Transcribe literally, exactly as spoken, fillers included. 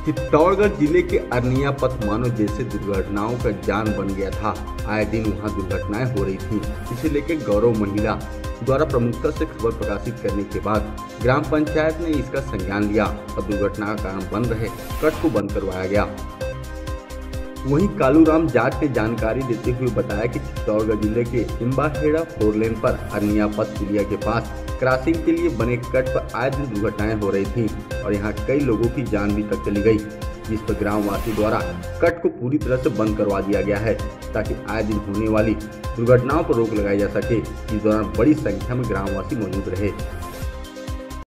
चित्तौड़गढ़ जिले के अरनिया पथ मानो जैसे दुर्घटनाओं का जान बन गया था। आए दिन वहां दुर्घटनाएं हो रही थीं। इसे लेकर गौरव महिला द्वारा प्रमुखता से खबर प्रकाशित करने के बाद ग्राम पंचायत ने इसका संज्ञान लिया और दुर्घटना का कारण बन रहे कट को बंद करवाया गया। वहीं कालूराम जाट ने जानकारी देते हुए बताया कि चित्तौड़गढ़ जिले के इम्बाहेड़ा फोर लेन पर अरनिया पथ पुलिया के पास क्रॉसिंग के लिए बने कट पर आए दिन दुर्घटनाएं हो रही थीं और यहां कई लोगों की जान भी तक चली गई, जिस पर ग्रामवासी द्वारा कट को पूरी तरह से बंद करवा दिया गया है ताकि आए दिन होने वाली दुर्घटनाओं पर रोक लगाई जा सके। इस दौरान बड़ी संख्या में ग्रामवासी मौजूद रहे।